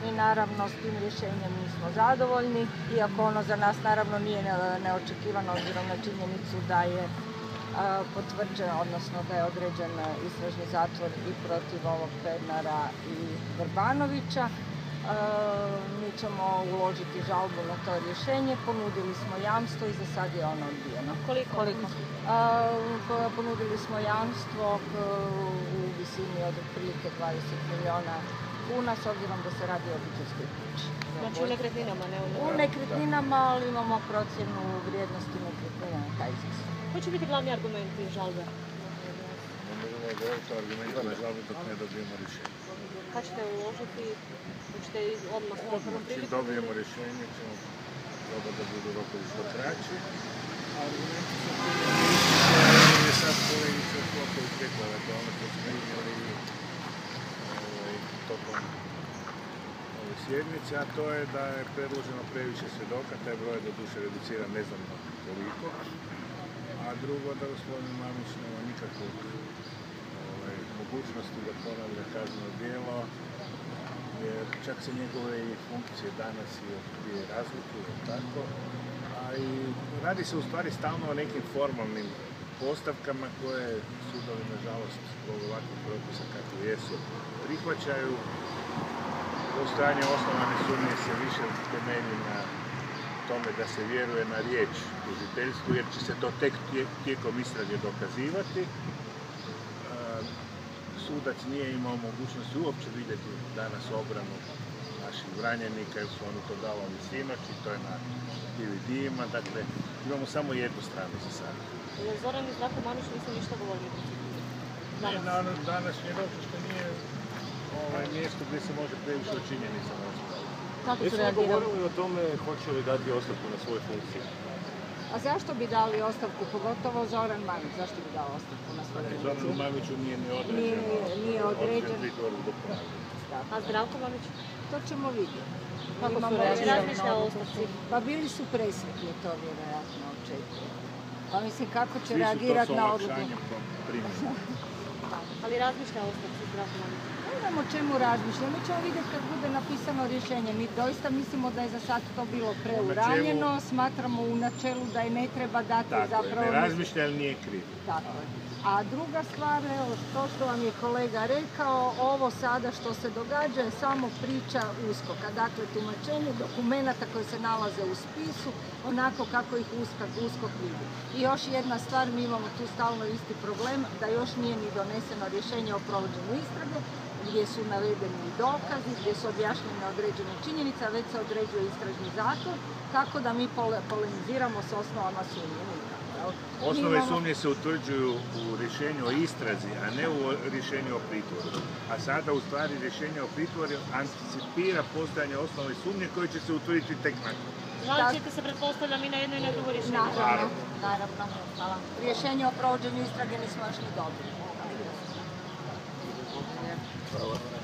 Mi naravno s tim rješenjem nismo zadovoljni, iako ono za nas naravno nije neočekivano obzirom na činjenicu da je potvrđen, odnosno da je određen istražni zatvor i protiv ovog Pernara i Vrbanovića. Mi ćemo uložiti žalbu na to rješenje, ponudili smo jamstvo i za sad je ono odbijeno. Koliko? Ponudili smo jamstvo u visini od otprilike 20 milijuna kuna, s obzirom da se radi o obiteljskoj kući. Znači u nekretninama, ne u... U nekretninama, ali imamo procjenu vrijednosti nekretnina na taj iznos. Koji će biti glavni argumenti žalbe? Ne možemo govoriti o argumentima žalbe dok ne dobijemo rješenje. Kad ćete uložiti? Hoćete odmah na prvom priliku? Čim dobijemo rješenje ćemo probati da budu rokovi što kraći. Argumenti su koji je sad kolegica Klopović rekla, dakle ono što smo iznijeli tokom ove sjednice, a to je da je predloženo previše svjedoka, taj broj je doduše reduciran ne znam koliko, a drugo da gospodin Mamić nema nikakvog mogućnosti da ponavlja kazneno djelo, jer čak se njegove i funkcije danas i od prije razlikuju, tako, a i radi se u stvari stalno o nekim formalnim postavkama koje sudovi, nažalost, zbog ovakvih propisa kako jesu, prihvaćaju. Postojanje osnovane sumnje se više temelji na tome da se vjeruje na riječ tužiteljstvu, jer će se to tek tijekom istrage dokazivati. Sudac nije imao mogućnosti uopće vidjeti danas obranu naših branjenika, jer su oni to davali sinoć i to je na DVD-ima, dakle imamo samo jednu stranu za sada. Zoran i Zdravko Mamić nisu ništa govorili? Danas je što nije mjesto gdje se može previše o činjenicama raspraviti. Kako su reagirali? Govorili o tome hoće li dati ostavku na svoje funkcije? A zašto bi dali ostavku, pogotovo Zoran Mamić, zašto bi dao ostavku na svoje funkcije? Zoran Mamiću nije ni određeno. Nije određen. A Zdravko Mamić? To ćemo vidjeti. Kako su razmišljali o ostavci? Pa bili su presretni, to vjerojatno očekuje. Pa mislim kako će reagirati na odluku. Ali razmišlja o ostavci Zdravko Mamić? Ne znam o čemu razmišljamo, mi ćemo vidjeti kad bude napisano rješenje. Mi doista mislimo da je za sad to bilo preuranjeno, smatramo u načelu da je ne treba dati zapravo... Tako je, ne razmišlja, ali nije kriv. Tako je. A druga stvar, evo, to što vam je kolega rekao, ovo sada što se događa je samo priča USKOK-a. Dakle, tumačenje dokumenata koji se nalaze u spisu, onako kako ih USKOK vidi. I još jedna stvar, mi imamo tu stalno isti problem, da još nije ni doneseno rješenje o provođenju istrage, gdje su navedeni i dokazi, gdje su objašnjene određene činjenice, a već se određuje istražni zatvor, tako da mi polemiziramo s osnovama sumnje. Osnove sumnje se utvrđuju u rješenju o istrazi, a ne u rješenju o pritvoru. A sada u stvari rješenje o pritvoru anticipira postojanje osnove sumnje koje će se utvrditi tek nakon. Žalit ćete se, pretpostavljam, i na jedno i na drugo rješenje? Naravno. Hvala. Rješenje o provođenju istrage nismo još ni dobili. Hvala.